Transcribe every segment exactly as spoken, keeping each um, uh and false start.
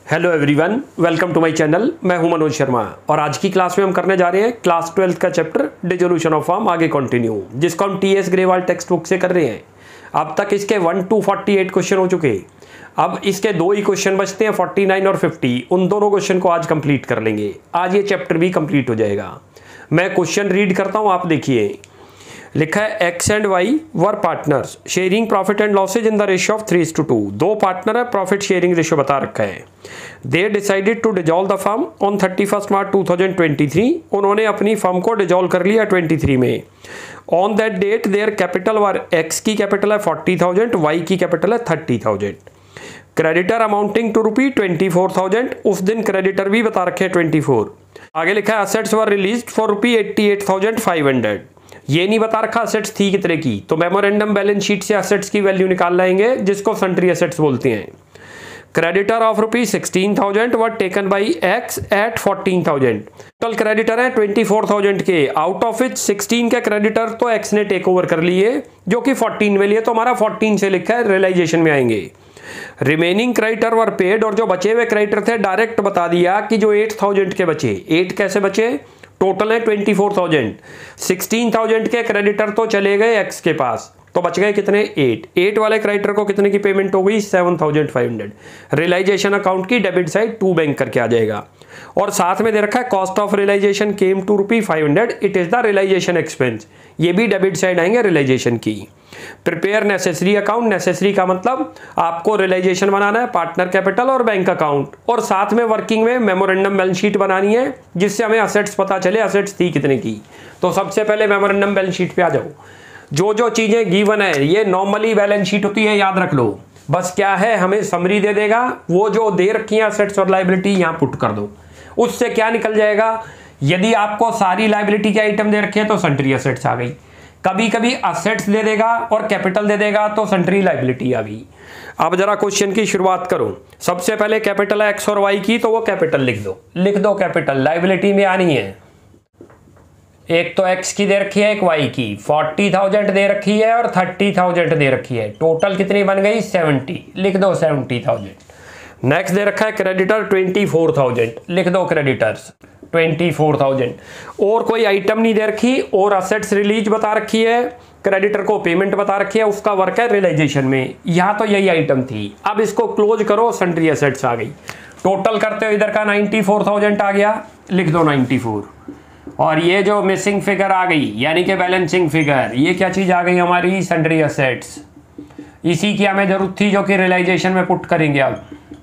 Hello everyone, welcome to my channel. मैं हूं मनोज शर्मा और आज की क्लास में हम करने जा रहे हैं क्लास ट्वेल्थ का चैप्टर डिसोल्यूशन ऑफ फॉर्म आगे कंटिन्यू, जिसको हम T S Grewal text book से कर रहे हैं। अब तक इसके one to forty eight question हो चुके। अब इसके दो ही क्वेश्चन बचते हैं, फोर्टी नाइन और फिफ्टी। उन दोनों क्वेश्चन को आज कंप्लीट कर लेंगे। आज ये चैप्टर भी कंप्लीट हो जाएगा। मैं क्वेश्चन रीड करता हूँ, आप देखिए। लिखा है X and Y were partners sharing profit and losses in the ratio of three to two. दो पार्टनर है, प्रॉफिट शेयरिंग रेशियो बता रखा है। They decided to dissolve the firm on thirty first March two thousand twenty three. उन्होंने अपनी firm को dissolve कर लिया ट्वेंटी थ्री में। On that date their capital were, X की कैपिटल है फोर्टी थाउजेंड, वाई की कैपिटल है thirty thousand. Creditor amounting to rupee twenty four thousand. उस दिन क्रेडिटर भी बता रखे हैं ट्वेंटी फोर। आगे लिखा है assets were released for rupee eighty eight thousand five hundred. ये नहीं बता रखा असेट्स थी कितने की, तो मेमोरेंडम बैलेंस शीट से असेट्स की वैल्यू निकाल लाएंगे, जिसको सन्ट्री असेट्स बोलते हैं। Creditor of rupee sixteen thousand were taken by X at fourteen thousand. Total creditor है ट्वेंटी फोर थाउजेंड के, आउट ऑफ विच सिक्सटीन के क्रेडिटर तो एक्स ने टेक ओवर कर लिए, जो कि फोर्टीन में लिए, तो हमारा फोर्टीन से लिखा है, रियलाइजेशन में आएंगे। रिमेनिंग क्रेडिटर वर पेड, और जो बचे हुए क्रेडिटर थे डायरेक्ट बता दिया कि जो एट थाउजेंड के बचे। एट कैसे बचे? टोटल है twenty four thousand. Sixteen thousand के क्रेडिटर तो चले गए एक्स के पास, तो बच गए कितने? एट। एट वाले क्रेडिटर को कितने की पेमेंट हो गई? Seven thousand five hundred. Realisation account की डेबिट साइड टू बैंक करके आ जाएगा। और साथ में दे रखा है cost of realisation came to rupee five hundred, it is the realisation expense. ये भी डेबिट साइड आएंगे रियलाइजेशन की। Prepare necessary account. नेसेसरी का मतलब आपको रियलाइजेशन बनाना है, पार्टनर कैपिटल और बैंक अकाउंट, और साथ में वर्किंग में मेमोरेंडम बैलेंस शीट बनानी है, जिससे हमें असेट्स पता चले असेट्स थी कितने की। तो सबसे पहले मेमोरेंडम बैलेंस शीट पे आ जाओ। जो जो चीजें गिवन है ये नॉर्मली बैलेंस शीट होती है, याद रख लो। बस क्या है, हमें समरी दे देगा, वो जो दे रखी है असेट्स और लायबिलिटी यहाँ पुट कर दो। उससे क्या निकल जाएगा? यदि आपको सारी लायबिलिटी के आइटम दे रखे हैं तो सन्ट्री असेट्स आ गई। कभी कभी असेट्स दे देगा और कैपिटल दे देगा तो सन्ट्री लायबिलिटी आ गई। अब जरा क्वेश्चन की शुरुआत करो। सबसे पहले कैपिटल है एक्स और वाई की, तो वो कैपिटल लिख दो। लिख दो कैपिटल, लायबिलिटी में आनी है। एक तो एक्स की दे रखी है, एक वाई की। फोर्टी थाउजेंड दे रखी है और थर्टी थाउजेंड दे रखी है। टोटल कितनी बन गई? सेवेंटी। लिख दो सेवेंटी थाउजेंड। नेक्स्ट दे रखा है क्रेडिटर ट्वेंटी फोर थाउजेंड। लिख दो क्रेडिटर्स ट्वेंटी फोर थाउजेंड। और कोई आइटम नहीं दे रखी, और असेट्स रिलीज बता रखी है, क्रेडिटर को पेमेंट बता रखी है, उसका वर्क है रियलाइजेशन में। यहाँ तो यही आइटम थी। अब इसको क्लोज करो, सन्ट्री असेट्स आ गई। टोटल करते हो इधर का नाइन्टी फोर थाउजेंड आ गया, लिख दो नाइन्टी फोर। और ये जो मिसिंग फिगर आ गई यानी कि बैलेंसिंग फिगर, ये क्या चीज आ गई हमारी? Sundry assets. इसी की हमें जरूरत थी, जो कि रियलाइजेशन में पुट करेंगे अब।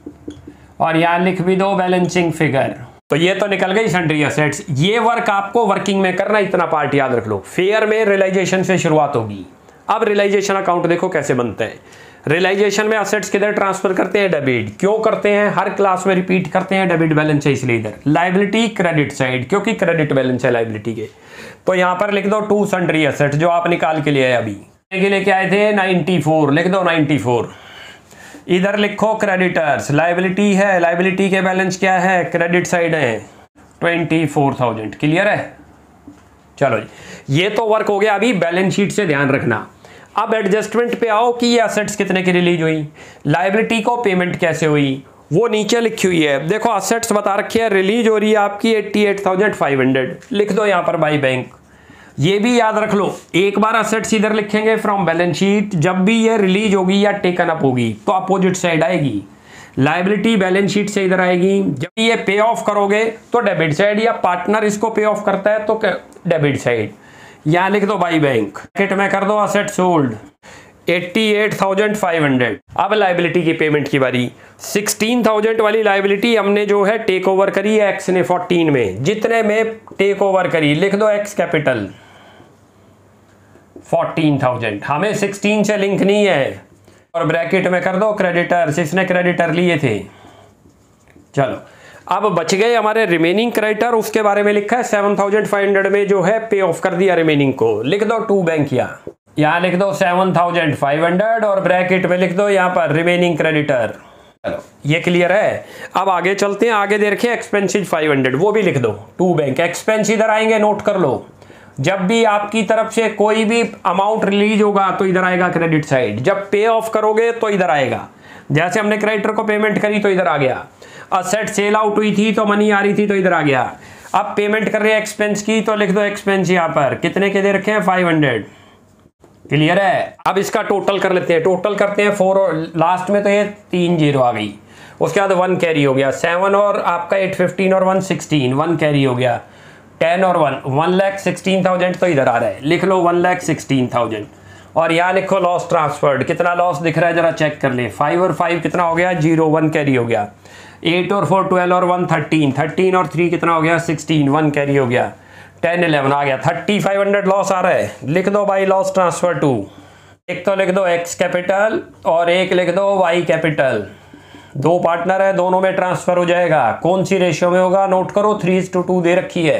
और यहाँ लिख भी दो बैलेंसिंग फिगर। तो ये तो निकल गई सन्ट्री असेट्स। ये वर्क आपको वर्किंग में करना, इतना पार्ट याद रख लो। फेयर में रियलाइजेशन से शुरुआत होगी। अब रियलाइजेशन अकाउंट देखो कैसे बनते हैं। रियलाइजेशन में असेट्स किधर ट्रांसफर करते हैं? डेबिट। क्यों करते हैं? हर क्लास में रिपीट करते हैं, डेबिट बैलेंस है इसलिए इधर। लायबिलिटी क्रेडिट साइड, क्योंकि क्रेडिट बैलेंस है लायबिलिटी के। तो यहाँ पर लिख दो टू सन्ट्री असेट्स, जो आप निकाल के लिए आए अभी के लेके आए थे नाइन्टी फोर। लिख दो नाइन्टी फोर। इधर लिखो क्रेडिटर्स, लायबिलिटी है, लायबिलिटी के बैलेंस क्या है? क्रेडिट साइड है ट्वेंटी फोर थाउजेंड। क्लियर है? चलो जी, ये तो वर्क हो गया। अभी बैलेंस शीट से ध्यान रखना। अब एडजस्टमेंट पे आओ कि ये असेट्स कितने की रिलीज हुई, लायबिलिटी को पेमेंट कैसे हुई, वो नीचे लिखी हुई है। देखो असेट्स बता रखी है, रिलीज हो रही है आपकी eighty eight thousand five hundred. लिख दो यहाँ पर बाई बैंक। ये भी याद रख लो, एक बार असेट्स इधर लिखेंगे फ्रॉम बैलेंस शीट, जब भी ये रिलीज होगी या टेकन अप होगी तो अपोजिट साइड आएगी। लायबिलिटी बैलेंस शीट से इधर आएगी। जब ये पे ऑफ करोगे तो डेबिट साइड, या पार्टनर इसको पे ऑफ करता है तो डेबिट साइड। यहाँ लिख दो बाई बैंक। किट में कर दो asset sold eighty eight thousand five hundred. अब लायबिलिटी की पेमेंट की बारी। सिक्सटीन थाउजेंड वाली लायबिलिटी हमने जो है टेक ओवर करी है एक्स ने फोर्टीन में। जितने में टेक ओवर करी, लिख दो एक्स कैपिटल फोर्टीन थाउजेंड। हमें सिक्सटीन से लिंक नहीं है। और ब्रैकेट में कर दो क्रेडिटर्स, इसने क्रेडिटर लिए थे। चलो अब बच गए हमारे रिमेनिंग क्रेडिटर, उसके बारे में लिखा है सेवन थाउजेंड फाइव हंड्रेड में जो है पे ऑफ कर दिया रिमेनिंग को। लिख दो टू बैंक। यहाँ यहाँ लिख दो सेवन थाउजेंड फाइव हंड्रेड और ब्रैकेट में लिख दो यहाँ पर रिमेनिंग क्रेडिटर। चलो ये क्लियर है। अब आगे चलते हैं। आगे दे रखे एक्सपेंसिव फाइव हंड्रेड, वो भी लिख दो टू बैंक। एक्सपेंस इधर आएंगे, नोट कर लो। जब भी आपकी तरफ से कोई भी अमाउंट रिलीज होगा तो इधर आएगा क्रेडिट साइड। जब पे ऑफ करोगे तो इधर आएगा। जैसे हमने क्रेडिटर को पेमेंट करी तो इधर आ गया। असेट सेल आउट हुई थी तो मनी आ रही थी तो इधर आ गया। अब पेमेंट कर रहे हैं एक्सपेंस की तो लिख दो एक्सपेंस यहाँ पर कितने के दे रखे हैं फाइव हंड्रेड। क्लियर है। अब इसका टोटल कर लेते हैं, टोटल करते हैं फोर और लास्ट में तो ये तीन जीरो आ गई, उसके बाद वन कैरी हो गया, सेवन और आपका एट फिफ्टीन और वन सिक्सटीन, वन कैरी हो गया, टेन और one one lakh sixteen thousand तो इधर आ रहा है, लिख लो वन लैख सिक्सटीन थाउजेंड। और यहाँ लिखो लॉस ट्रांसफर्ड, कितना लॉस दिख रहा है जरा चेक कर ले, फाइव और फाइव कितना हो गया जीरो, वन कैरी हो गया, एट और फोर ट्वेल्व और वन थर्टीन, थर्टीन और थ्री कितना हो गया सिक्सटीन, वन कैरी हो गया, टेन इलेवन आ गया, थर्टी फाइव हंड्रेड लॉस आ रहा है। लिख दो भाई लॉस ट्रांसफर टू, एक तो लिख दो एक्स कैपिटल और एक लिख दो वाई कैपिटल, दो पार्टनर है दोनों में ट्रांसफर हो जाएगा। कौन सी रेशियो में होगा नोट करो, थ्री टू टू दे रखी है,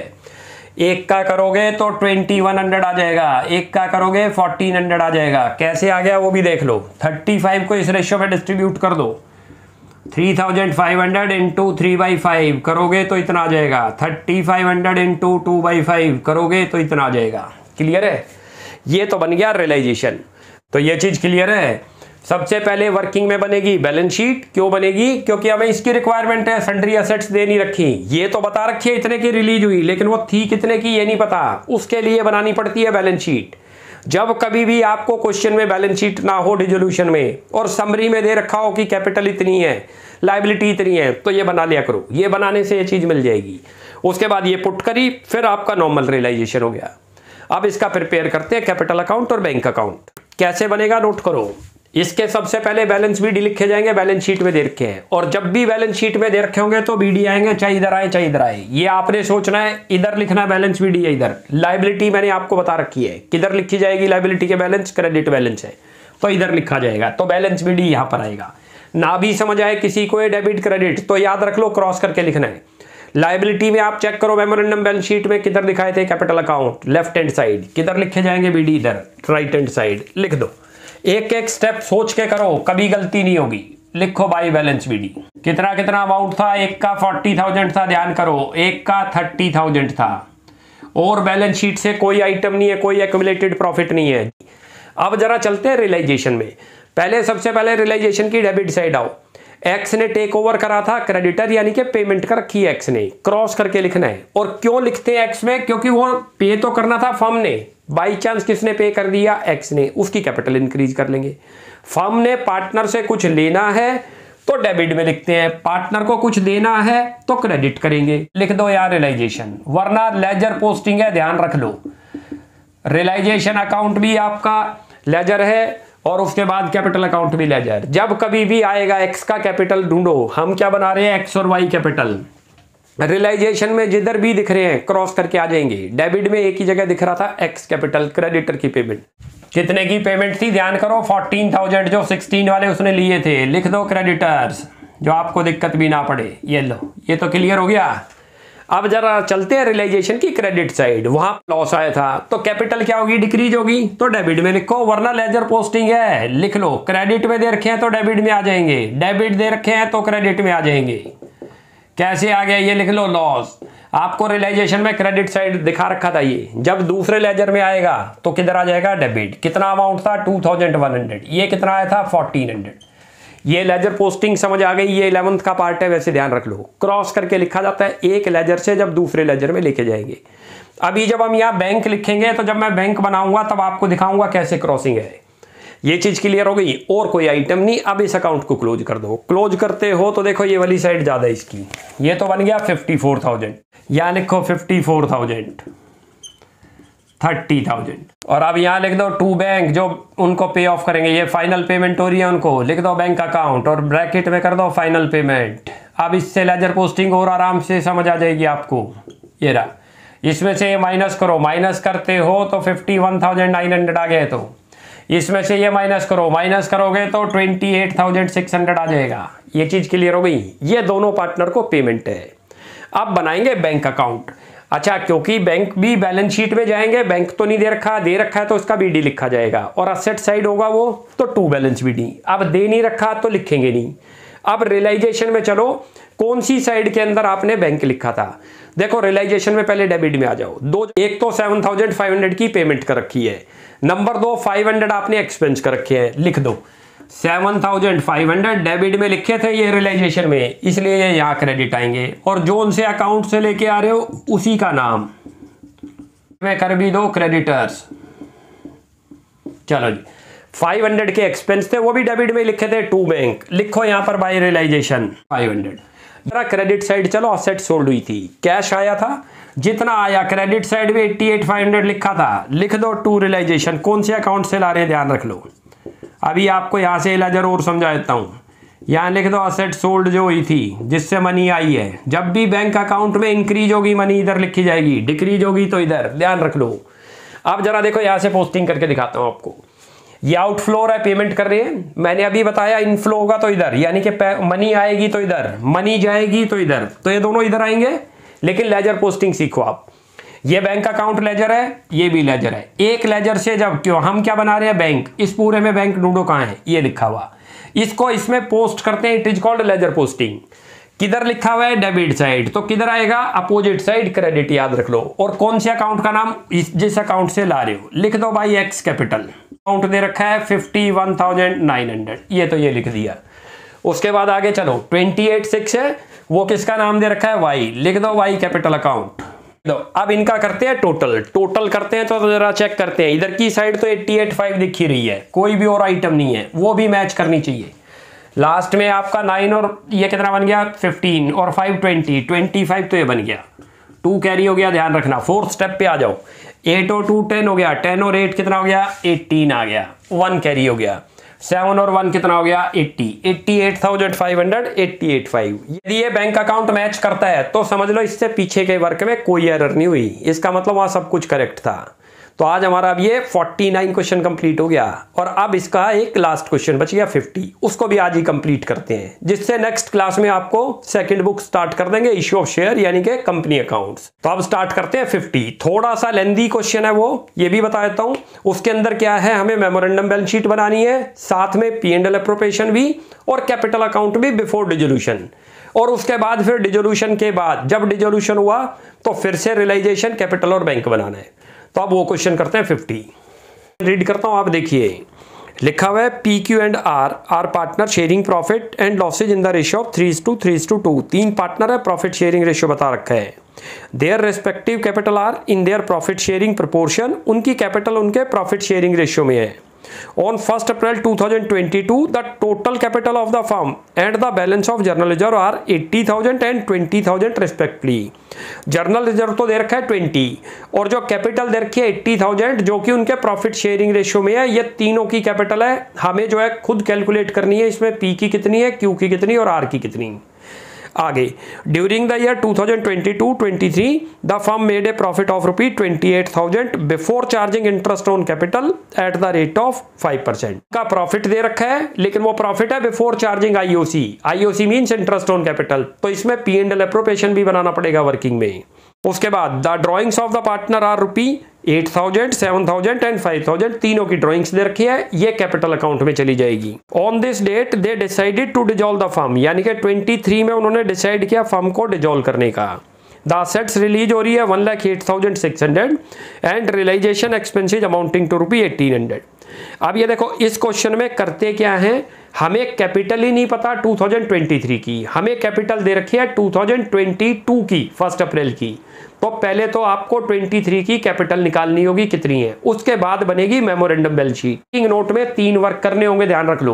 एक का करोगे तो ट्वेंटी वन हंड्रेड आ जाएगा, एक का करोगे फोर्टीन हंड्रेड आ जाएगा। कैसे आ गया वो भी देख लो, थर्टी फाइव को इस रेशियो में डिस्ट्रीब्यूट कर दो, three thousand five hundred into three by five करोगे तो इतना आ जाएगा, thirty five hundred into two by five करोगे तो इतना आ जाएगा। क्लियर है, ये तो बन गया रियलाइजेशन। तो ये चीज क्लियर है। सबसे पहले वर्किंग में बनेगी बैलेंस शीट, क्यों बनेगी, क्योंकि हमें इसकी रिक्वायरमेंट है, सन्ड्री एसेट्स दे नहीं रखी, ये तो बता रखी है इतने की रिलीज हुई, लेकिन वो थी कितने की ये नहीं पता, उसके लिए बनानी पड़ती है बैलेंस शीट। जब कभी भी आपको क्वेश्चन में बैलेंस शीट ना हो डिसोल्यूशन में और समरी में दे रखा हो कि कैपिटल इतनी है लायबिलिटी इतनी है, तो ये बना लिया करो, ये बनाने से ये चीज मिल जाएगी। उसके बाद ये पुट करी, फिर आपका नॉर्मल रियलाइजेशन हो गया। अब इसका प्रिपेयर करते हैं कैपिटल अकाउंट और बैंक अकाउंट। कैसे बनेगा नोट करो, इसके सबसे पहले बैलेंस बीडी लिखे जाएंगे, बैलेंस शीट में दे रखे हैं, और जब भी बैलेंस शीट में दे रखे होंगे तो बीडी आएंगे, चाहे इधर आए चाहे इधर आए। ये आपने सोचना है इधर लिखना है बैलेंस बीडी है, इधर लायबिलिटी मैंने आपको बता रखी है किधर लिखी जाएगी, लायबिलिटी के बैलेंस क्रेडिट बैलेंस है तो इधर लिखा जाएगा, तो बैलेंस बीडी यहां पर आएगा। ना भी समझ आए किसी को डेबिट क्रेडिट तो याद रख लो क्रॉस करके लिखना है। लायबिलिटी में आप चेक करो मेमोरेंडम बैलेंस शीट में किधर दिखाए थे capital account left hand side, किधर लिखे जाएंगे बीडी इधर राइट हैंड साइड, लिख दो। एक एक स्टेप सोच के करो, कभी गलती नहीं होगी। लिखो बाई बैलेंस बीडी, कितना कितना अमाउंट था, एक का फोर्टी थाउजेंड था, ध्यान करो, एक का थर्टी थाउजेंड था, और बैलेंस शीट से कोई आइटम नहीं है, कोई एक्यूमुलेटेड प्रॉफिट नहीं है। अब जरा चलते हैं रियलाइजेशन में। पहले सबसे पहले रियलाइजेशन की डेबिट साइड आओ। एक्स ने टेक ओवर करा था क्रेडिटर, यानी कि पेमेंट कर रखी है एक्स ने, क्रॉस करके लिखना है। और क्यों लिखते हैं एक्स में, क्योंकि वो पे तो करना था फर्म ने, बाई चांस किसने पे कर दिया एक्स ने, उसकी कैपिटल इंक्रीज कर लेंगे। फर्म ने पार्टनर से कुछ लेना है तो डेबिट में लिखते हैं, पार्टनर को कुछ देना है तो क्रेडिट करेंगे। लिख दो यार रियलाइजेशन, वरना लेजर पोस्टिंग है, ध्यान रख लो। रियलाइजेशन अकाउंट भी आपका लेजर है और उसके बाद कैपिटल अकाउंट भी लेजर। जब कभी भी आएगा एक्स का कैपिटल ढूंढो, हम क्या बना रहे हैं एक्स और वाई कैपिटल। रियलाइजेशन में जिधर भी दिख रहे हैं क्रॉस करके आ जाएंगे। डेबिट में एक ही जगह दिख रहा था एक्स कैपिटल, क्रेडिटर की पेमेंट कितने की पेमेंट थी ध्यान करो, फोर्टीन थाउजेंड जो सिक्सटीन वाले उसने लिए थे, लिख दो क्रेडिटर्स, जो आपको दिक्कत भी ना पड़े। ये लो, ये तो क्लियर हो गया। अब जरा चलते हैं रियलाइजेशन की क्रेडिट साइड, वहां लॉस आया था तो कैपिटल क्या होगी, डिक्रीज होगी, तो डेबिट में लिखो, वरना लेजर पोस्टिंग है, लिख लो। क्रेडिट में दे रखे हैं तो डेबिट में आ जाएंगे, डेबिट दे रखे हैं तो क्रेडिट में आ जाएंगे। कैसे आ गया ये लिख लो, लॉस। आपको रियलाइजेशन में क्रेडिट साइड दिखा रखा था, ये जब दूसरे लेजर में आएगा तो किधर आ जाएगा डेबिट। कितना अमाउंट था टू थाउजेंड वन हंड्रेड, ये कितना आया था फोर्टीन हंड्रेड। ये लेजर पोस्टिंग समझ आ गई, ये इलेवंथ का पार्ट है, वैसे ध्यान रख लो। क्रॉस करके लिखा जाता है एक लेजर से जब दूसरे लेजर में लेके जाएंगे। अभी जब हम यहाँ बैंक लिखेंगे तो जब मैं बैंक बनाऊंगा तब आपको दिखाऊंगा कैसे क्रॉसिंग है। ये चीज क्लियर हो गई, और कोई आइटम नहीं। अब इस अकाउंट को क्लोज कर दो। क्लोज करते हो तो देखो ये वाली साइड ज्यादा इसकी, ये तो बन गया फिफ्टी फोर थाउजेंड, यहाँ लिखो fifty four thousand, thirty thousand. और अब यहाँ लिख दो टू बैंक, जो उनको पे ऑफ करेंगे, ये फाइनल पेमेंट हो रही है उनको, लिख दो बैंक अकाउंट और ब्रैकेट में कर दो फाइनल पेमेंट। अब इससे लेजर पोस्टिंग और आराम से समझ आ जाएगी आपको। ये रहा, इसमें से ये माइनस करो, माइनस करते हो तो fifty one thousand nine hundred आ गए, तो इसमें से ये माइनस करो, माइनस करोगे तो twenty eight thousand six hundred आ जाएगा। ये चीज क्लियर हो गई। ये दोनों पार्टनर को पेमेंट है। अब बनाएंगे बैंक अकाउंट। अच्छा, क्योंकि बैंक भी बैलेंस शीट में जाएंगे, बैंक तो नहीं दे रखा, दे रखा है तो उसका बीडी लिखा जाएगा, और असेट साइड होगा वो तो टू बैलेंस बीडी। अब दे नहीं रखा तो लिखेंगे नहीं। अब रियलाइजेशन में चलो, कौन सी साइड के अंदर आपने बैंक लिखा था। देखो रियलाइजेशन में पहले डेबिट में आ जाओ। दो, एक तो सेवन थाउजेंड फाइव हंड्रेड की पेमेंट कर रखी है, नंबर दो फाइव हंड्रेड आपने एक्सपेंस कर रखे हैं, लिख दो। Seven thousand five hundred debit में लिखे थे ये रियलाइजेशन में, इसलिए ये यहाँ क्रेडिट आएंगे। और जो उनसे अकाउंट से लेके आ रहे हो उसी का नाम मैं कर भी दो क्रेडिटर्स। चलो जी, फाइव हंड्रेड के एक्सपेंस थे वो भी डेबिट में लिखे थे टू बैंक, लिखो यहाँ पर बाय रियलाइजेशन फाइव हंड्रेड। जरा क्रेडिट साइड चलो, असेट सोल्ड हुई थी, कैश आया था, जितना आया क्रेडिट साइड में एट्टी एट फाइव हंड्रेड लिखा था, लिख दो टू रियलाइजेशन। कौन से अकाउंट से ला रहे हैं ध्यान रख लो। अभी आपको यहाँ से लेजर और समझा देता हूँ। यहाँ लिख दो असेट सोल्ड जो हुई थी जिससे मनी आई है। जब भी बैंक अकाउंट में इंक्रीज होगी मनी इधर लिखी जाएगी, डिक्रीज होगी तो इधर, ध्यान रख लो। अब जरा देखो यहाँ से पोस्टिंग करके दिखाता हूँ आपको। ये आउटफ्लो है, पेमेंट कर रहे हैं, मैंने अभी बताया इनफ्लो होगा तो इधर, यानी कि मनी आएगी तो इधर, मनी जाएगी तो इधर, तो ये दोनों इधर आएंगे। लेकिन लेजर पोस्टिंग सीखो आप। ये बैंक अकाउंट लेजर है, ये भी लेजर है। एक लेजर से जब क्यों हम क्या बना रहे हैं बैंक, इस पूरे में बैंक ढूंढो कहाँ है, ये लिखा हुआ, इसको इसमें पोस्ट करते हैं, it is called ledger posting. किधर लिखा हुआ है डेबिट साइड, तो किधर आएगा अपोजिट साइड क्रेडिट, याद रख लो। और कौन से अकाउंट का नाम, इस जिस अकाउंट से ला रहे हो लिख दो भाई एक्स कैपिटल। अकाउंट दे रखा है fifty one thousand nine hundred, ये तो ये लिख दिया। उसके बाद आगे चलो ट्वेंटी एट सिक्स है, वो किसका नाम दे रखा है वाई, लिख दो वाई कैपिटल अकाउंट। दो अब इनका करते हैं टोटल, टोटल करते हैं तो जरा चेक करते हैं। इधर की साइड तो एट्टी एट फाइव दिख ही रही है, कोई भी और आइटम नहीं है, वो भी मैच करनी चाहिए। लास्ट में आपका नाइन और ये कितना बन गया फिफ्टीन और फाइव ट्वेंटी, ट्वेंटी फाइव तो ये बन गया, टू कैरी हो गया, ध्यान रखना। फोर्थ स्टेप पे आ जाओ, एट और टू टेन हो गया, टेन और एट कितना हो गया एटीन आ गया, वन कैरी हो गया, सेवन और वन कितना हो गया eighty, eighty eight thousand five hundred, eighty eight five. यदि ये बैंक अकाउंट मैच करता है तो समझ लो इससे पीछे के वर्क में कोई एरर नहीं हुई, इसका मतलब वहां सब कुछ करेक्ट था। तो आज हमारा अब ये उनचास क्वेश्चन कंप्लीट हो गया और अब इसका एक लास्ट क्वेश्चन बच गया फिफ्टी, उसको भी आज ही कंप्लीट करते हैं, जिससे नेक्स्ट क्लास में आपको सेकंड बुक स्टार्ट कर देंगे, इश्यू ऑफ शेयर यानी कि कंपनी अकाउंट्स। तो अब स्टार्ट करते हैं फिफ्टी। थोड़ा सा लेंदी क्वेश्चन है वो, ये भी बता देता हूं। उसके अंदर क्या है, हमें मेमोरेंडम बैलेंस शीट बनानी है, साथ में पी एंड एल अप्रोप्रिएशन भी और कैपिटल अकाउंट भी बिफोर डिसोल्यूशन। और उसके बाद फिर डिसोल्यूशन के बाद जब डिसोल्यूशन हुआ तो फिर से रियलाइजेशन, कैपिटल और बैंक बनाना है। तो अब वो क्वेश्चन करते हैं फिफ्टी। रीड करता हूं, आप देखिए लिखा हुआ है P Q and R are partner sharing profit and losses in the ratio of three to three to two. तीन पार्टनर है, प्रॉफिट शेयरिंग रेशियो बता रखा है। Their respective capital are in their profit sharing proportion, उनकी capital उनके profit sharing ratio में है। On first April twenty twenty-two, the total capital of the firm and the balance of journal reserve are eighty thousand and twenty thousand respectively. Journal reserve तो दे रखा है twenty और जो capital दे रखी है एट्टी थाउजेंड, जो कि उनके प्रॉफिट शेयरिंग रेशियो में है। ये तीनों की कैपिटल है, हमें जो है खुद कैलकुलेट करनी है, इसमें पी की कितनी है, क्यू की कितनी और आर की कितनी। आगे during the year twenty twenty two twenty three the firm made a profit of rupee twenty eight thousand before charging interest on capital at the rate of five percent का profit दे रखा है, लेकिन वो profit है before charging IOC. IOC means interest on capital, तो इसमें P and L appropriation भी बनाना पड़ेगा वर्किंग में। उसके बाद the drawings of the partner are rupee eight thousand, seven thousand and five thousand, तीनों की ड्रॉइंग्स दे रखी है, ये कैपिटल अकाउंट में चली जाएगी। On this date they decided to dissolve the firm, यानी कि ट्वेंटी थ्री में उन्होंने डिसाइड किया फर्म को डिजॉल्व करने का। द असेट्स रिलीज हो रही है one lakh eight thousand six hundred and realisation expenses amounting to rupee eighteen hundred. अब ये देखो इस क्वेश्चन में करते क्या है, हमें कैपिटल ही नहीं पता टू थाउजेंड ट्वेंटी थ्री की, हमें कैपिटल दे रखी है टू थाउजेंड ट्वेंटी टू की, फर्स्ट अप्रैल की। तो पहले तो आपको तेईस की कैपिटल निकालनी होगी कितनी है, उसके बाद बनेगी मेमोरेंडम बैलेंस शीट। नोट में तीन वर्क करने होंगे, ध्यान रख लो।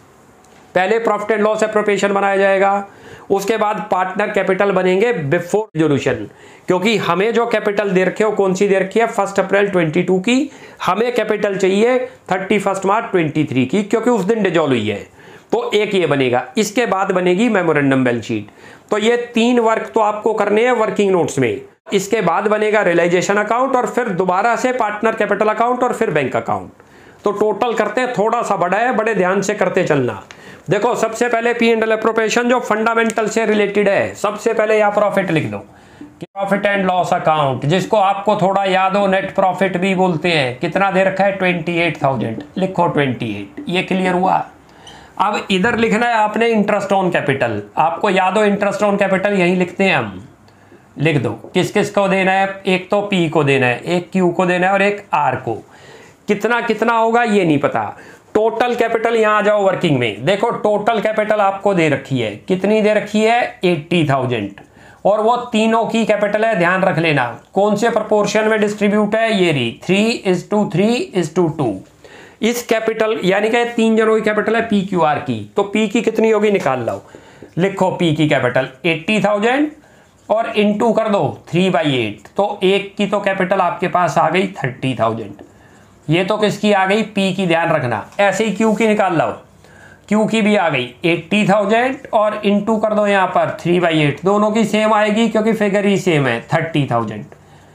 पहले प्रॉफिट एंड लॉस एप्रोप्रिएशन बनाया जाएगा, उसके बाद पार्टनर कैपिटल बनेंगे बिफोर डिसोल्यूशन, क्योंकि हमें जो कैपिटल दे रखे हो कौन सी दे रखी है, फर्स्ट अप्रैल ट्वेंटी टू की, हमें कैपिटल चाहिए thirty first March twenty three की, क्योंकि उस दिन डिसॉल्व हुई है। तो एक ये बनेगा, इसके बाद बनेगी मेमोरेंडम बैलेंस शीट। तो ये तीन वर्क तो आपको करने हैं वर्किंग नोट्स में। इसके बाद बनेगा रियलाइजेशन अकाउंट और फिर दोबारा से पार्टनर कैपिटल अकाउंट और फिर बैंक अकाउंट। तो टोटल करते हैं, थोड़ा सा बड़ा है, बड़े ध्यान से करते चलना। देखो सबसे पहले पी एंड एल अप्रोप्रिएशन जो फंडामेंटल से रिलेटेड है, सबसे पहले यहाँ प्रॉफिट लिख दो, प्रॉफिट एंड लॉस अकाउंट, जिसको आपको थोड़ा याद हो नेट प्रॉफिट भी बोलते हैं। कितना दे रखा है ट्वेंटी एट थाउजेंड, लिखो ट्वेंटी एट, ये क्लियर हुआ। अब इधर लिखना है आपने इंटरेस्ट ऑन कैपिटल, आपको याद हो इंटरेस्ट ऑन कैपिटल यही लिखते हैं हम, लिख दो किस किस को देना है, एक तो पी को देना है, एक क्यू को देना है और एक आर को। कितना कितना होगा ये नहीं पता, टोटल कैपिटल यहां आ जाओ वर्किंग में। देखो टोटल कैपिटल आपको दे रखी है, कितनी दे रखी है, एट्टी थाउजेंड, और वो तीनों की कैपिटल है, ध्यान रख लेना कौन से प्रोपोर्शन में डिस्ट्रीब्यूट है, ये रही three is to three is to two. Two capital यानी कि तीन जनों की कैपिटल है पी क्यू आर की, तो पी की कितनी होगी निकाल लो। लिखो पी की कैपिटल एट्टी थाउजेंड और इनटू कर दो थ्री बाई एट, तो एक की तो कैपिटल आपके पास आ गई थर्टी थाउजेंड, ये तो किसकी आ गई, पी की, ध्यान रखना। ऐसे ही क्यू की निकाल लो, क्यू की भी आ गई एट्टी थाउजेंड और इनटू कर दो यहाँ पर थ्री बाई एट, दोनों की सेम आएगी क्योंकि फिगर ही सेम है, थर्टी थाउजेंड।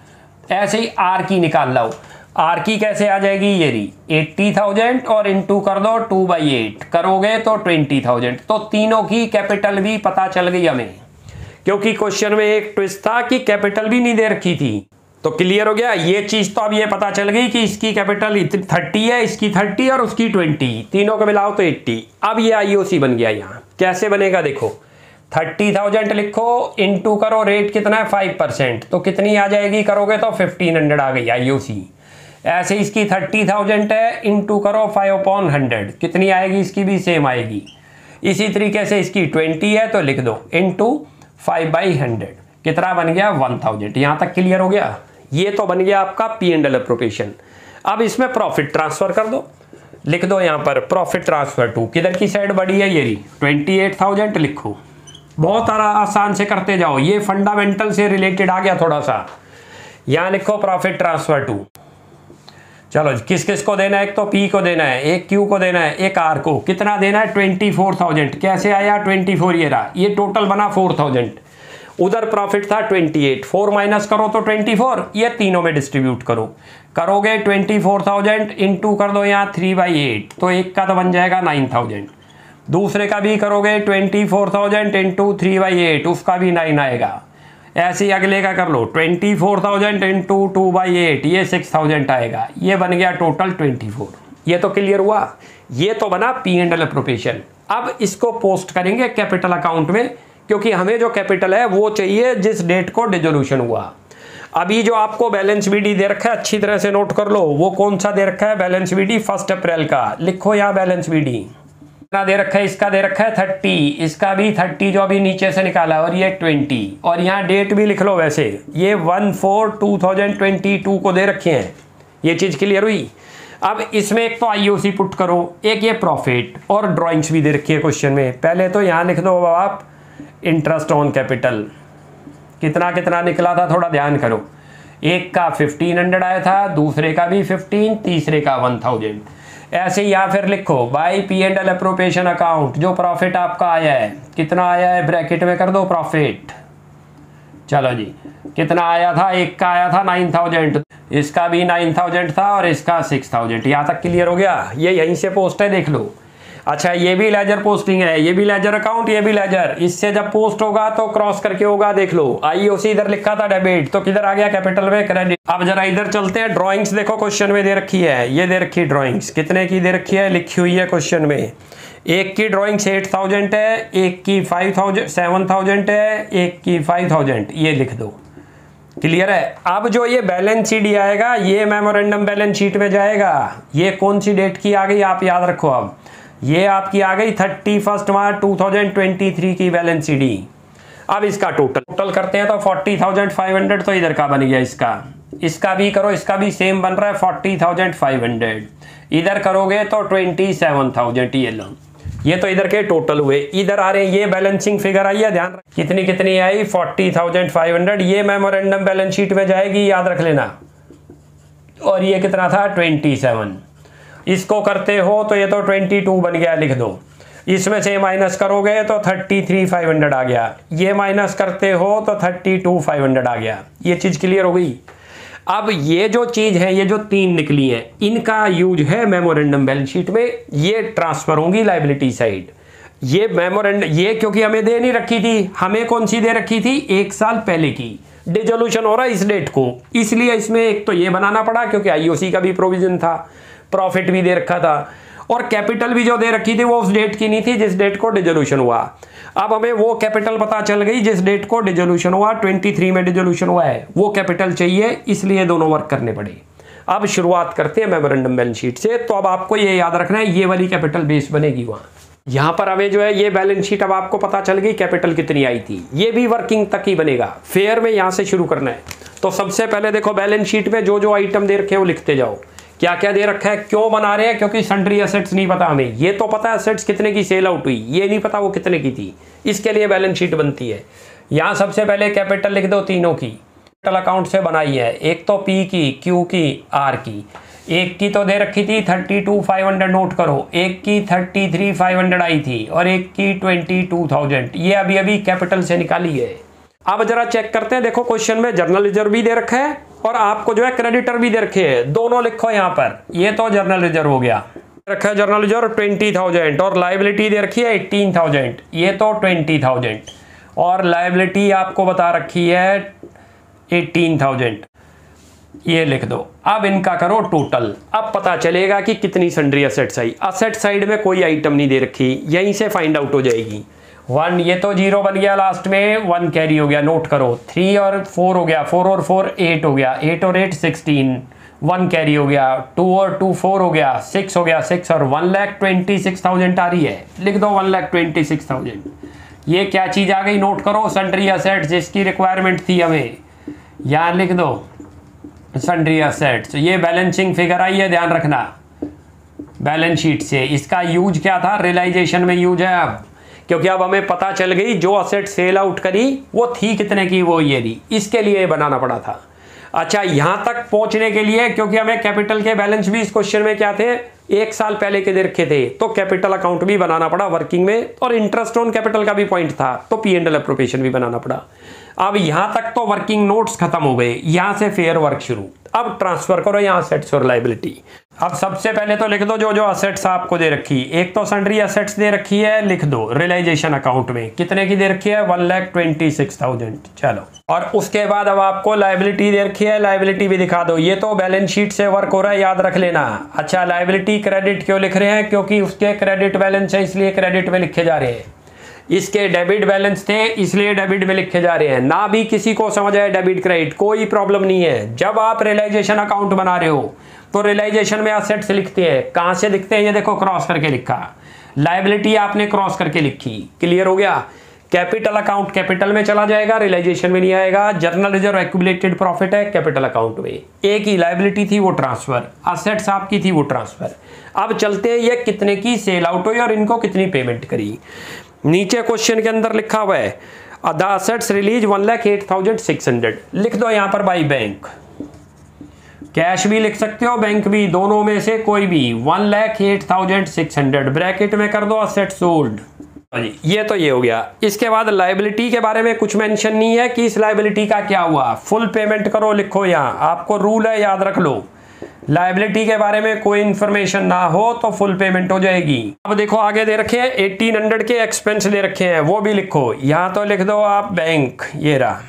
ऐसे ही आर की निकाल लो, आर की कैसे आ जाएगी, ये रही एट्टी थाउजेंड और इनटू कर दो टू बाई एट, करोगे तो ट्वेंटी थाउजेंड। तो तीनों की कैपिटल भी पता चल गई हमें, क्योंकि क्वेश्चन में एक ट्विस्ट था कि कैपिटल भी नहीं दे रखी थी। तो क्लियर हो गया, ये चीज तो अब ये पता चल गई कि इसकी कैपिटल थर्टी है, इसकी थर्टी और उसकी ट्वेंटी, तीनों को मिलाओ तो एट्टी। अब ये आईओसी बन गया। यहाँ कैसे बनेगा देखो, थर्टी थाउजेंड लिखो, इनटू करो रेट कितना है फाइव परसेंट, तो कितनी आ जाएगी, करोगे तो फिफ्टीन हंड्रेड आ गई आईओसी। ऐसे इसकी थर्टी थाउजेंड है, इनटू करो फाइव अपॉन हंड्रेड, कितनी आएगी, इसकी भी सेम आएगी। इसी तरीके से इसकी ट्वेंटी है तो लिख दो इनटू फाइव बाई हंड्रेड, कितना बन गया, वन थाउजेंड। यहाँ तक क्लियर हो गया। ये तो बन गया आपका पी एंड एल अप्रोप्रिएशन। अब इसमें प्रॉफिट ट्रांसफर कर दो, लिख दो यहाँ पर प्रॉफिट ट्रांसफर टू, किधर की साइड बढ़ी है, ये रही ट्वेंटी एट थाउजेंड लिखो। बहुत आसान से करते जाओ, ये फंडामेंटल से रिलेटेड आ गया थोड़ा सा। यहाँ लिखो प्रॉफिट ट्रांसफर टू। चलो किस किस को देना है, एक तो पी को देना है, एक क्यू को देना है, एक आर को। कितना देना है, ट्वेंटी फोर थाउजेंड। कैसे आया, ट्वेंटी फोर, ये रहा, ये टोटल बना फोर थाउजेंड। उधर प्रॉफिट था ट्वेंटी एट, फोर माइनस करो तो ट्वेंटी फोर, ये तीनों में डिस्ट्रीब्यूट करो, करोगे ट्वेंटी फोर थाउजेंड, इनटू कर दो यहाँ थ्री बाई एट, तो एक का तो बन जाएगा नाइन थाउजेंड। दूसरे का भी करोगे twenty four thousand into three by eight, उसका भी नाइन आएगा। ऐसे ही अगले का कर लो, twenty four thousand into two by eight, ये सिक्स थाउजेंड आएगा। ये बन गया टोटल ट्वेंटी फोर। ये तो क्लियर हुआ, ये तो बना पी एंड एल अप्रोप्रिएशन। अब इसको पोस्ट करेंगे कैपिटल अकाउंट में, क्योंकि हमें जो कैपिटल है वो चाहिए जिस डेट को डिसोल्यूशन हुआ। अभी जो आपको बैलेंस बीडी दे रखा है, अच्छी तरह से नोट कर लो, वो कौन सा दे रखा है, बैलेंस बीडी फर्स्ट अप्रैल का। लिखो यहाँ बैलेंस बीडी कितना दे रखा है, इसका दे रखा है थर्टी, इसका भी थर्टी जो अभी नीचे से निकाला, और ये ट्वेंटी, और यहाँ डेट भी लिख लो। वैसे ये one four two thousand twenty two को दे रखे हैं। ये चीज़ क्लियर हुई। अब इसमें एक तो आईओसी पुट करो, एक ये प्रॉफिट, और ड्राइंग्स भी दे रखी है क्वेश्चन में। पहले तो यहाँ लिख दो आप इंटरेस्ट ऑन कैपिटल, कितना कितना निकला था थोड़ा ध्यान करो। एक का फिफ्टीन हंड्रेड आया था, दूसरे का भी फिफ्टीन, तीसरे का वन थाउजेंड। ऐसे ही या फिर लिखो by P and L appropriation account, जो प्रॉफिट आपका आया है, कितना आया है, ब्रैकेट में कर दो प्रॉफिट। चलो जी, कितना आया था, एक का आया था नाइन थाउजेंड, इसका भी नाइन थाउजेंड था और इसका सिक्स थाउजेंड। यहाँ तक क्लियर हो गया। ये यहीं से पोस्ट है, देख लो। अच्छा, ये भी लेजर पोस्टिंग है, ये भी लेजर अकाउंट, ये भी लेजर। इससे जब पोस्ट होगा तो क्रॉस करके होगा, देख लो। आईओसी इधर लिखा था डेबिट, तो किधर आ गया, कैपिटल में क्रेडिट। अब जरा इधर चलते हैं, ड्राइंग्स देखो क्वेश्चन में दे रखी है, ये दे रखी ड्राइंग्स, कितने की दे रखी है, लिखी हुई है क्वेश्चन में। एक की ड्राइंग्स एट थाउजेंड है, एक की फाइव थाउजेंड सेवन थाउजेंड है, एक की फाइव थाउजेंड, ये लिख दो। क्लियर है। अब जो ये बैलेंस शीट आएगा, ये मेमोरेंडम बैलेंस शीट में जाएगा। ये कौन सी डेट की आ गई, आप याद रखो। अब ये आपकी आ गई thirty first March two thousand twenty three की बैलेंस शीट। अब इसका टोटल टोटल करते हैं तो फोर्टी थाउजेंड फाइव हंड्रेड, तो इधर का बन गया इसका। इसका भी करो, इसका भी सेम बन रहा है फोर्टी थाउजेंड फाइव हंड्रेड। इधर करोगे तो ट्वेंटी सेवन थाउजेंड। ये लो, ये तो इधर के टोटल हुए। इधर आ रहे हैं, ये बैलेंसिंग फिगर आई है, ध्यान रख कितनी कितनी आई, फोर्टी थाउजेंड फाइव हंड्रेड। ये मेमोरेंडम बैलेंस शीट में जाएगी, याद रख लेना। और ये कितना था, ट्वेंटी सेवन। इसको करते हो तो ये तो ट्वेंटी टू बन गया, लिख दो। इसमें से माइनस करोगे तो थर्टी थ्री फाइव हंड्रेड आ गया। ये माइनस करते हो तो थर्टी टू फाइव हंड्रेड आ गया। ये चीज़ क्लियर हो गई। अब ये जो चीज़ है, ये जो तीन निकली है, इनका यूज है मेमोरेंडम बैलेंस शीट में। ये ट्रांसफर होंगी लाइबिलिटी साइड। ये मेमोरेंडम, ये क्योंकि हमें दे नहीं रखी थी, हमें कौन सी दे रखी थी, एक साल पहले की। डिसोल्यूशन हो रहा है इस डेट को, इसलिए इसमें एक तो ये बनाना पड़ा, क्योंकि आईओसी का भी प्रोविजन था, प्रॉफिट भी दे रखा था, और कैपिटल भी जो दे रखी थी वो उस डेट की नहीं थी जिस डेट को डिसोल्यूशन हुआ। अब हमें वो कैपिटल पता चल गई जिस डेट को डिसोल्यूशन हुआ, तेईस में डिसोल्यूशन हुआ है, वो कैपिटल चाहिए, इसलिए दोनों वर्क करने पड़े। अब शुरुआत करते हैं मेमोरेंडम बैलेंस शीट से। तो अब आपको ये याद रखना है, ये वाली कैपिटल बेस बनेगी वहाँ। यहाँ पर हमें जो है ये बैलेंस शीट अब आपको पता चल गई कैपिटल कितनी आई थी, ये भी वर्किंग तक ही बनेगा। फेयर में यहाँ से शुरू करना है। तो सबसे पहले देखो बैलेंस शीट में जो जो आइटम दे रखे हैं वो लिखते जाओ। क्या क्या दे रखा है, क्यों बना रहे हैं, क्योंकि सन्ड्री एसेट्स नहीं पता हमें। ये तो पता है एसेट्स कितने की सेल आउट हुई, ये नहीं पता वो कितने की थी, इसके लिए बैलेंस शीट बनती है। यहाँ सबसे पहले कैपिटल लिख दो तीनों की, कैपिटल अकाउंट से बनाई है। एक तो पी की, क्यू की, आर की। एक की तो दे रखी थी thirty two five hundred, note करो। एक की थर्टी थ्री फाइव हंड्रेड आई थी और एक की ट्वेंटी टू थाउजेंड, ये अभी अभी कैपिटल से निकाली है। अब जरा चेक करते हैं, देखो क्वेश्चन में जर्नल रिजर्व भी दे रखा है और आपको जो है क्रेडिटर भी दे रखे हैं, दोनों लिखो यहाँ पर। ये तो जर्नल रिजर्व हो गया, रखा है जर्नल रिजर्व ट्वेंटी थाउजेंड और लाइबिलिटी दे रखी है एटीन थाउजेंड, ये तो ट्वेंटी थाउजेंड और लाइबिलिटी आपको बता रखी है एटीन थाउजेंड, ये लिख दो। अब इनका करो टोटल, अब पता चलेगा कि कितनी sundry asset side. Asset side में कोई आइटम नहीं दे रखी, यहीं से फाइंड आउट हो जाएगी। वन, ये तो जीरो बन गया, लास्ट में वन कैरी हो गया, नोट करो। थ्री और फोर हो गया, फोर और फोर एट हो गया, एट और एट सिक्सटीन, वन कैरी हो गया। टू और टू फोर हो गया, सिक्स हो गया, सिक्स और one lakh twenty six thousand आ रही है, लिख दो one lakh twenty six thousand. ये क्या चीज़ आ गई, नोट करो, सन्ड्री असेट जिसकी रिक्वायरमेंट थी हमें, यहाँ लिख दो सन्ड्री असेट्स। ये बैलेंसिंग फिगर आई है, ध्यान रखना बैलेंस शीट से। इसका यूज क्या था, रियलाइजेशन में यूज है अब, क्योंकि अब हमें पता चल गई जो असेट सेल आउट करी वो थी कितने की, वो ये रही, इसके लिए बनाना पड़ा था। अच्छा, यहाँ तक पहुंचने के लिए, क्योंकि हमें कैपिटल के बैलेंस भी इस क्वेश्चन में क्या थे, एक साल पहले के दे रखे थे, तो कैपिटल अकाउंट भी बनाना पड़ा वर्किंग में, और इंटरेस्ट ऑन कैपिटल का भी पॉइंट था, तो पी एंड एल एप्रोप्रिएशन भी बनाना पड़ा। अब यहाँ तक तो वर्किंग नोट्स खत्म हो गए, यहाँ से फेयर वर्क शुरू। अब ट्रांसफर करो यहाँ असेट्स और लायबिलिटी। अब सबसे पहले तो लिख दो जो जो असेट्स आपको दे रखी। एक तो सन्ड्री असेट्स दे रखी है, लिख दो रियलाइजेशन अकाउंट में कितने की दे रखी है, one lakh twenty six thousand. चलो, और उसके बाद अब आपको लायबिलिटी दे रखी है, लायबिलिटी भी दिखा दो। ये तो बैलेंस शीट से वर्क हो रहा है, याद रख लेना। अच्छा, लायबिलिटी क्रेडिट क्यों लिख रहे हैं, क्योंकि उसके क्रेडिट बैलेंस है इसलिए क्रेडिट में लिखे जा रहे हैं। इसके डेबिट बैलेंस थे इसलिए डेबिट में लिखे जा रहे हैं। ना भी किसी को समझ आए डेबिट क्रेडिट, कोई प्रॉब्लम नहीं है। जब आप रियलाइजेशन अकाउंट बना रहे हो तो रियलाइजेशन में असेट्स लिखते हैं। कहाँ से लिखते हैं, ये देखो क्रॉस करके लिखा। लायबिलिटी आपने क्रॉस करके लिखी, क्लियर हो गया। कैपिटल अकाउंट कैपिटल में चला जाएगा, रियलाइजेशन में नहीं आएगा। जर्नल रिजर्व एक्यूमुलेटेड प्रॉफिट है कैपिटल अकाउंट में। एक ही लायबिलिटी थी वो ट्रांसफर, असेट्स आपकी थी वो ट्रांसफर। अब चलते हैं ये कितने की सेल आउट हुई और इनको कितनी पेमेंट करी। नीचे क्वेश्चन के अंदर लिखा हुआ है the assets release one lakh eight thousand six hundred, लिख दो यहाँ पर बाई बैंक। कैश भी लिख सकते हो, बैंक भी, दोनों में से कोई भी। One lakh eight thousand six hundred bracket में कर दो असेट सोल्ड। ये तो ये हो गया। इसके बाद लायबिलिटी के बारे में कुछ मेंशन नहीं है कि इस लायबिलिटी का क्या हुआ। फुल पेमेंट करो, लिखो यहाँ, आपको रूल है याद रख लो। लायबिलिटी के बारे में कोई इंफॉर्मेशन ना हो तो फुल पेमेंट हो जाएगी। अब देखो आगे दे रखे हैं एटीन हंड्रेड के एक्सपेंस दे रखे हैं, वो भी लिखो। यहाँ तो लिख दो आप बैंक, ये रहा,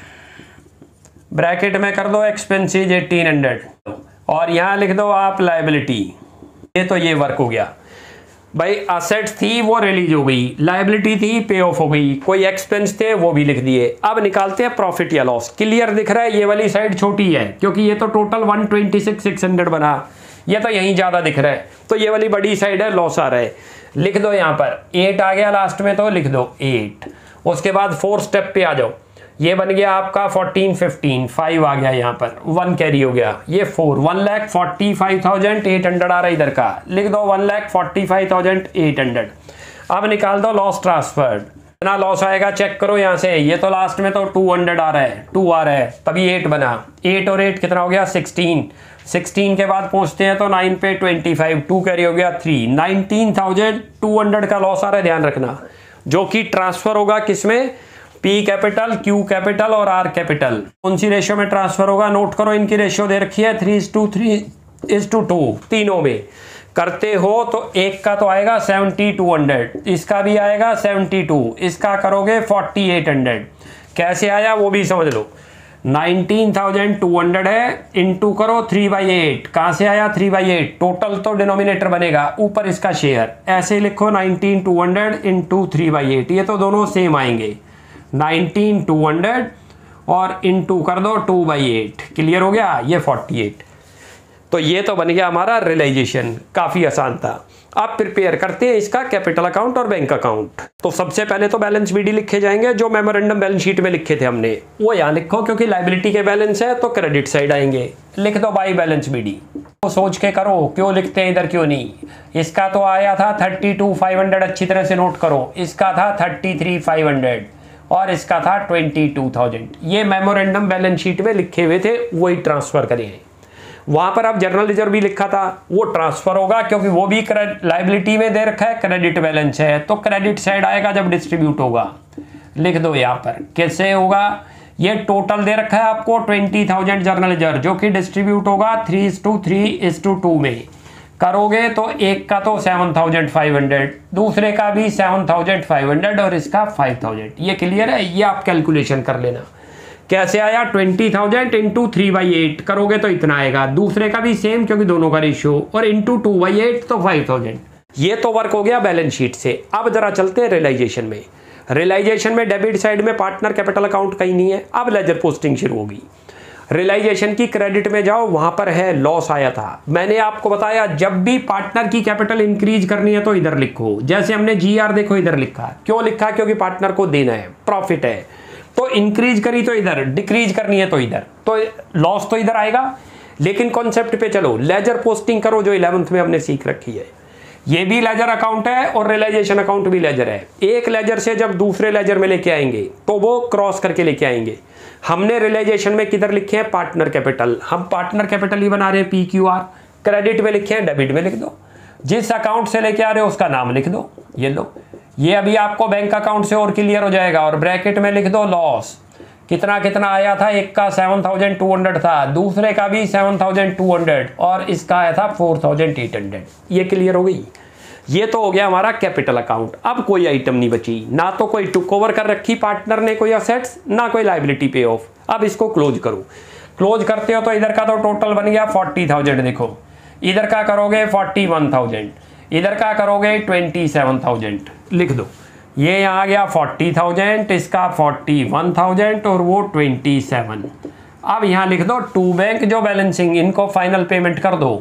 ब्रैकेट में कर दो एक्सपेंसेज एटीन हंड्रेड और यहाँ लिख दो आप लायबिलिटी। ये तो ये वर्क हो गया भाई। असेट्स थी वो रिलीज हो गई, लायबिलिटी थी पे ऑफ हो गई, कोई एक्सपेंस थे वो भी लिख दिए। अब निकालते हैं प्रॉफिट या लॉस। क्लियर दिख रहा है, ये वाली साइड छोटी है क्योंकि ये तो total one twenty six six hundred बना, ये तो यहीं ज़्यादा दिख रहा है, तो ये वाली बड़ी साइड है, लॉस आ रहा है। लिख दो यहाँ पर एट आ गया लास्ट में, तो लिख दो एट। उसके बाद फोर स्टेप पे आ जाओ, ये बन गया आपका फोर्टीन फिफ्टीन, फाइव आ गया यहाँ पर, वन कैरी हो गया, ये four, one lakh forty five thousand eight hundred आ रहा है इधर का, लिख दो one lakh forty five thousand eight hundred. अब निकाल दो लॉस ट्रांसफर्ड, कितना लॉस आएगा चेक करो यहाँ से। ये तो लास्ट में तो टू हंड्रेड आ रहा है, टू आ रहा है, तभी एट बना। एट और एट कितना हो गया, सिक्सटीन। सिक्सटीन के बाद पहुंचते हैं तो नाइन पे ट्वेंटी फाइव, टू कैरी हो गया three, nineteen thousand two hundred का लॉस आ रहा है, ध्यान रखना। जो कि ट्रांसफर होगा किसमें, पी कैपिटल, क्यू कैपिटल और आर कैपिटल। कौन सी रेशियो में ट्रांसफर होगा, नोट करो, इनकी रेशियो दे रखी है three is to three is to two, तीनों में करते हो तो एक का तो आएगा सेवेंटी टू हंड्रेड, इसका भी आएगा सेवेंटी टू, इसका करोगे फोर्टी एट हंड्रेड। कैसे आया वो भी समझ लो। नाइनटीन थाउजेंड टू हंड्रेड है, इंटू करो थ्री बाई एट, कहाँ से आया थ्री बाई एट, टोटल तो डिनोमिनेटर बनेगा, ऊपर इसका शेयर, ऐसे लिखो nineteen two hundred into three by eight, ये तो दोनों सेम आएंगे, नाइनटीन टू हंड्रेड और इंटू कर दो टू बाई एट, क्लियर हो गया, ये फोर्टी एट। तो ये तो बन गया हमारा रियलाइजेशन, काफ़ी आसान था। आप प्रिपेयर करते हैं इसका कैपिटल अकाउंट और बैंक अकाउंट। तो सबसे पहले तो बैलेंस बीडी लिखे जाएंगे, जो मेमोरेंडम बैलेंस शीट में लिखे थे हमने वो यहाँ लिखो, क्योंकि लायबिलिटी के बैलेंस है तो क्रेडिट साइड आएंगे। लिख दो बाई बैलेंस बीडी। तो सोच के करो क्यों लिखते हैं इधर क्यों नहीं। इसका तो आया था थर्टी टू फाइव हंड्रेड, अच्छी तरह से नोट करो। इसका था थर्टी थ्री फाइव हंड्रेड और इसका था ट्वेंटी टू थाउजेंड। ये मेमोरेंडम बैलेंस शीट में लिखे हुए थे, वही ट्रांसफर करें। वहां पर अब जनरल रिजर्व भी लिखा था, वो ट्रांसफर होगा क्योंकि वो भी लायबिलिटी में दे रखा है, क्रेडिट बैलेंस है तो क्रेडिट साइड आएगा जब डिस्ट्रीब्यूट होगा। लिख दो यहाँ पर कैसे होगा। ये टोटल दे रखा है आपको ट्वेंटी थाउजेंड जनरल रिजर्व, जो कि डिस्ट्रीब्यूट होगा three is to three is to two में करोगे तो एक का तो सेवन थाउजेंड फाइव हंड्रेड, दूसरे का भी सेवन थाउजेंड फाइव हंड्रेड और इसका फाइव थाउजेंड। ये क्लियर है, ये आप कैलकुलेशन कर लेना। कैसे आया, twenty thousand into three by eight करोगे तो इतना आएगा, दूसरे का भी सेम क्योंकि दोनों का रेशियो, और इंटू टू बाई एट तो फाइव थाउजेंड। ये तो वर्क हो गया बैलेंस शीट से। अब जरा चलते हैं रियलाइजेशन में। रियलाइजेशन में डेबिट साइड में पार्टनर कैपिटल अकाउंट कहीं नहीं है, अब लेजर पोस्टिंग शुरू होगी। रियलाइजेशन की क्रेडिट में जाओ, वहां पर है लॉस आया था। मैंने आपको बताया जब भी पार्टनर की कैपिटल इंक्रीज करनी है तो इधर लिखो। जैसे हमने जीआर देखो इधर लिखा, क्यों लिखा, क्योंकि पार्टनर को देना है, प्रॉफिट है तो इंक्रीज करी तो इधर, डिक्रीज करनी है तो इधर, तो लॉस तो इधर आएगा। लेकिन कॉन्सेप्ट पे चलो, लेजर पोस्टिंग करो जो इलेवेंथ में हमने सीख रखी है। ये भी लेजर अकाउंट है और रियलाइजेशन अकाउंट भी लेजर है। एक लेजर से जब दूसरे लेजर में लेके आएंगे तो वो क्रॉस करके लेके आएंगे। हमने रियलाइजेशन में किधर लिखे हैं, पार्टनर कैपिटल। हम पार्टनर कैपिटल ही बना रहे हैं, पी क्यू आर। क्रेडिट में लिखे हैं, डेबिट में लिख दो। जिस अकाउंट से लेके आ रहे हो उसका नाम लिख दो। ये लो, ये अभी आपको बैंक अकाउंट से और क्लियर हो जाएगा। और ब्रैकेट में लिख दो लॉस। कितना कितना आया था, एक का सेवन थाउजेंड टू हंड्रेड था, दूसरे का भी सेवन थाउजेंड टू हंड्रेड और इसका आया था फोर थाउजेंड एट हंड्रेड। ये क्लियर हो गई। ये तो हो गया हमारा कैपिटल अकाउंट। अब कोई आइटम नहीं बची, ना तो कोई टुक ओवर कर रखी पार्टनर ने कोई असेट्स, ना कोई लायबिलिटी पे ऑफ। अब इसको क्लोज करो। क्लोज करते हो तो इधर का तो टोटल बन गया फोर्टी थाउजेंड। देखो इधर का करोगे फोर्टी वन थाउजेंड, इधर का करोगे ट्वेंटी सेवन थाउजेंड। लिख दो, ये यहाँ आ गया फोर्टी थाउजेंड, इसका फोर्टी वन थाउजेंड और वो ट्वेंटी सेवन। अब यहाँ लिख दो टू बैंक जो बैलेंसिंग, इनको फाइनल पेमेंट कर दो।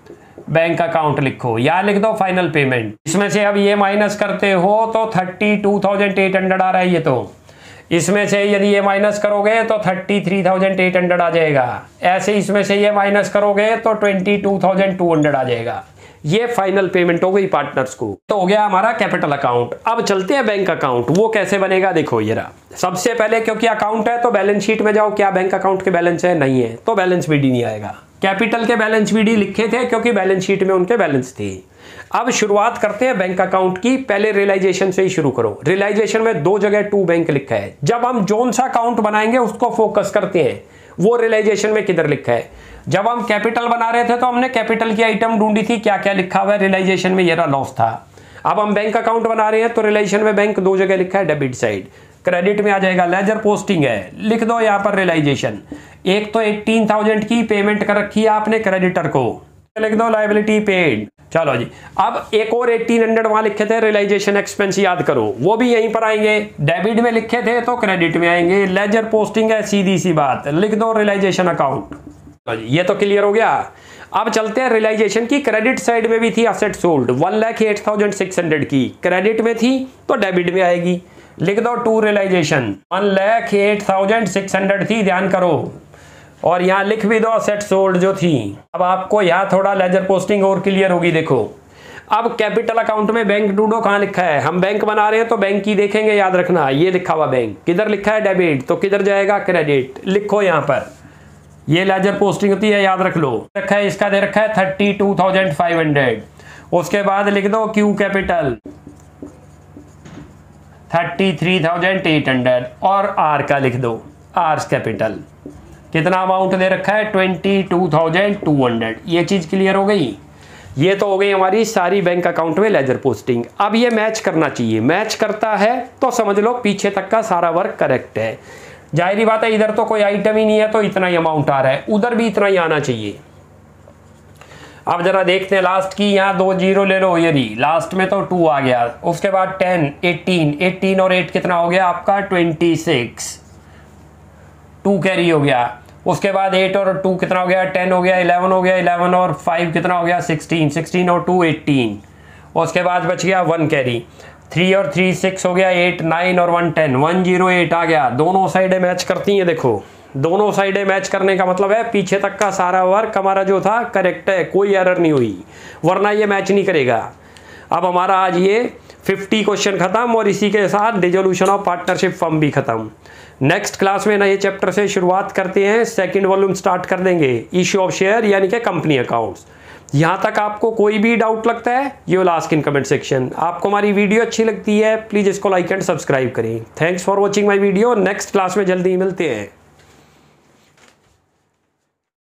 बैंक अकाउंट लिखो, यहाँ लिख दो फाइनल पेमेंट। इसमें से अब ये माइनस करते हो तो thirty two thousand eight hundred आ रहा है। ये तो इसमें से यदि ये माइनस करोगे तो thirty three thousand eight hundred आ जाएगा। ऐसे इसमें से ये माइनस करोगे तो twenty two thousand two hundred आ जाएगा। ये फाइनल पेमेंट हो गई पार्टनर्स को। तो हो गया हमारा कैपिटल अकाउंट। अब चलते हैं बैंक अकाउंट। वो कैसे बनेगा देखो, ये रहा। सबसे पहले क्योंकि अकाउंट है तो बैलेंस शीट में जाओ, क्या बैंक अकाउंट के बैलेंस है, नहीं है तो बैलेंस बीडी नहीं आएगा। कैपिटल के बैलेंस बीडी लिखे थे क्योंकि बैलेंस शीट में उनके बैलेंस थे। अब शुरुआत करते हैं बैंक अकाउंट की। पहले रियलाइजेशन से ही शुरू करो। रियलाइजेशन में दो जगह टू बैंक लिखा है। जब हम जोन सा अकाउंट बनाएंगे उसको फोकस करते हैं, वो रियलाइजेशन में किधर लिखा है। जब हम कैपिटल बना रहे थे तो हमने कैपिटल की आइटम ढूंढी थी, क्या क्या लिखा हुआ है रियलाइजेशन में, ये रहा लॉस था। अब हम बैंक अकाउंट बना रहे हैं तो रियलाइजेशन में बैंक दो जगह लिखा है, डेबिट साइड। क्रेडिट में आ जाएगा लेजर पोस्टिंग है, लिख दो यहाँ पर रियलाइजेशन। एक तो एटीन थाउजेंड की पेमेंट कर रखी है आपने क्रेडिटर को, लिख दो लायबिलिटी पेड। चलो जी, अब एक और एटीन हंड्रेड वहां लिखे थे रियलाइजेशन एक्सपेंस, याद करो वो भी यहीं पर आएंगे। डेबिट में लिखे थे तो क्रेडिट में आएंगे। लेजर पोस्टिंग है, सीधी सी बात, लिख दो रियलाइजेशन अकाउंट। ये तो क्लियर हो गया। अब चलते हैं रियलाइजेशन की। क्रेडिट साइड में भी थी asset sold one lakh eight thousand six hundred की, क्रेडिट में थी तो डेबिट में आएगी। लिख दो to realisation, one lakh eight thousand six hundred थी, ध्यान करो। और यहाँ लिख भी दो असेट सोल्ड जो थी। अब आपको यहाँ थोड़ा लेजर पोस्टिंग और क्लियर होगी। देखो अब कैपिटल अकाउंट में बैंक ढूंढो, कहाँ लिखा है। हम बैंक बना रहे हैं तो बैंक की देखेंगे, याद रखना ये लिखा हुआ बैंक, किधर लिखा है डेबिट तो किधर जाएगा क्रेडिट। लिखो यहाँ पर, ये लेजर पोस्टिंग होती है, याद रख लो। रखा है इसका दे रखा है thirty two thousand five hundred. उसके बाद लिख दो Q capital thirty three thousand eight hundred और आर का लिख दो आर्स कैपिटल। कितना अमाउंट दे रखा है twenty two thousand two hundred. ये चीज क्लियर हो गई। ये तो हो गई हमारी सारी बैंक अकाउंट में लेजर पोस्टिंग। अब ये मैच करना चाहिए, मैच करता है तो समझ लो पीछे तक का सारा वर्क करेक्ट है। जाहिर बात है इधर तो कोई आइटम ही नहीं है तो इतना ही अमाउंट आ रहा है, उधर भी इतना ही आना चाहिए। अब जरा देखते हैं लास्ट की, यहाँ दो जीरो ले लो, ये भी लास्ट में तो टू आ गया। उसके बाद टेन, एटीन, एटीन और एट कितना हो गया आपका ट्वेंटी सिक्स, टू कैरी हो गया। उसके बाद एट और टू कितना हो गया, टेन हो गया, इलेवन हो गया, इलेवन और फाइव कितना हो गया, सिक्सटीन, सिक्सटीन और टू एटीन। उसके बाद बच गया वन कैरी, थ्री और थ्री सिक्स हो गया, एट नाइन और one ten, one zero eight आ गया। दोनों साइडें मैच करती हैं, देखो दोनों साइडें मैच करने का मतलब है पीछे तक का सारा वर्क हमारा जो था करेक्ट है, कोई एरर नहीं हुई, वरना ये मैच नहीं करेगा। अब हमारा आज ये फिफ्टी क्वेश्चन खत्म और इसी के साथ डिसोल्यूशन ऑफ पार्टनरशिप फर्म भी खत्म। नेक्स्ट क्लास में नए चैप्टर से शुरुआत करते हैं, सेकंड वॉल्यूम स्टार्ट कर देंगे, इश्यू ऑफ शेयर यानी कि कंपनी अकाउंट्स। यहाँ तक आपको कोई भी डाउट लगता है you will ask in comment section. आपको हमारी वीडियो अच्छी लगती है प्लीज़ इसको लाइक एंड सब्सक्राइब करें। Thanks for watching my video, next class में जल्दी मिलते हैं।